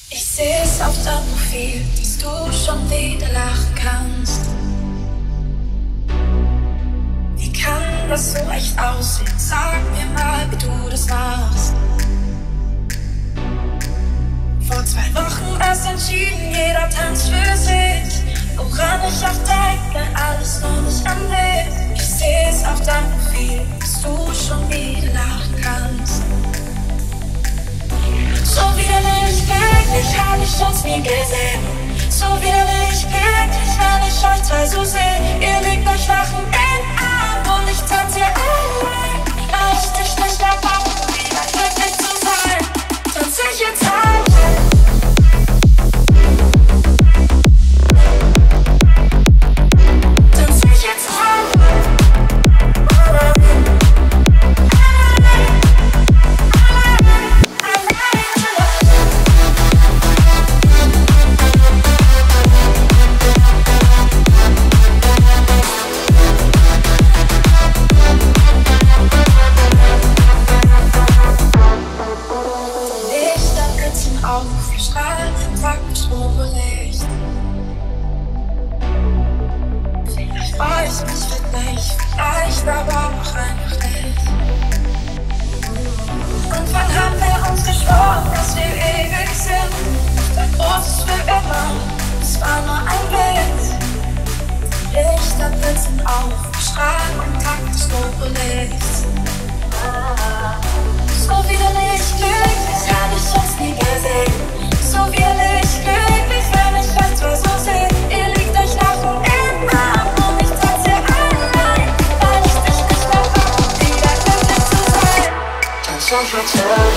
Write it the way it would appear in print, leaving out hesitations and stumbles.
Ich seh's auf deinem Profil, dass du schon wieder lachen kannst. Wie kann das so echt aussehen? Sag mir mal, wie du das machst. Vor 2 Wochen erst entschieden, jeder tanzt für sich. Woran ich auch denke, alles nur nicht an dich. Ich seh's auf deinem Profil, dass du schon wieder lachen kannst. So widerlich glücklich hab ich uns nie gesehen. So widerlich glücklich, wenn ich euch 2 so seh. Ihr legt euch lachen in den Arm und ich tanze allein, weil ich dich nicht erwarte, wieder glücklich zu sein. Tanze ich jetzt allein. Social